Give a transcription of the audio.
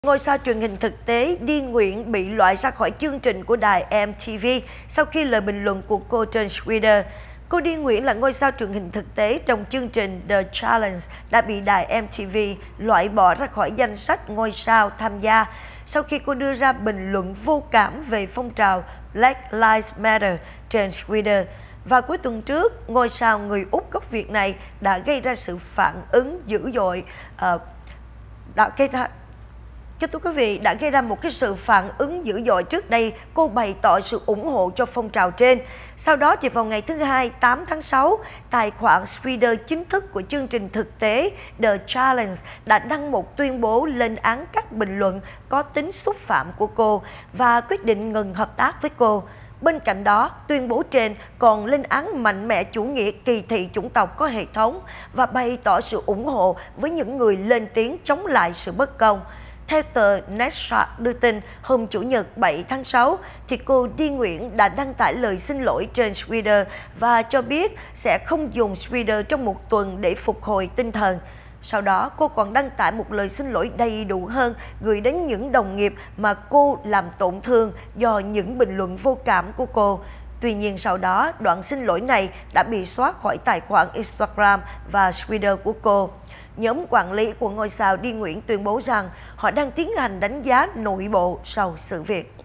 Ngôi sao truyền hình thực tế Đi Nguyễn bị loại ra khỏi chương trình của đài MTV sau khi lời bình luận của cô trên Twitter. Cô Đi Nguyễn là ngôi sao truyền hình thực tế trong chương trình The Challenge đã bị đài MTV loại bỏ ra khỏi danh sách ngôi sao tham gia sau khi cô đưa ra bình luận vô cảm về phong trào Black Lives Matter trên Twitter. Và cuối tuần trước, ngôi sao người Úc gốc Việt này đã gây ra sự phản ứng dữ dội, thưa quý vị, đã gây ra một cái sự phản ứng dữ dội. Trước đây, cô bày tỏ sự ủng hộ cho phong trào trên. Sau đó thì vào ngày thứ Hai, 8 tháng 6, tài khoản Twitter chính thức của chương trình thực tế The Challenge đã đăng một tuyên bố lên án các bình luận có tính xúc phạm của cô và quyết định ngừng hợp tác với cô. Bên cạnh đó, tuyên bố trên còn lên án mạnh mẽ chủ nghĩa kỳ thị chủng tộc có hệ thống và bày tỏ sự ủng hộ với những người lên tiếng chống lại sự bất công. Theo tờ Nextra đưa tin, hôm Chủ nhật 7 tháng 6, thì cô Đi Nguyễn đã đăng tải lời xin lỗi trên Twitter và cho biết sẽ không dùng Twitter trong một tuần để phục hồi tinh thần. Sau đó, cô còn đăng tải một lời xin lỗi đầy đủ hơn gửi đến những đồng nghiệp mà cô làm tổn thương do những bình luận vô cảm của cô. Tuy nhiên sau đó, đoạn xin lỗi này đã bị xóa khỏi tài khoản Instagram và Twitter của cô. Nhóm quản lý của ngôi sao Đi Nguyễn tuyên bố rằng họ đang tiến hành đánh giá nội bộ sau sự việc.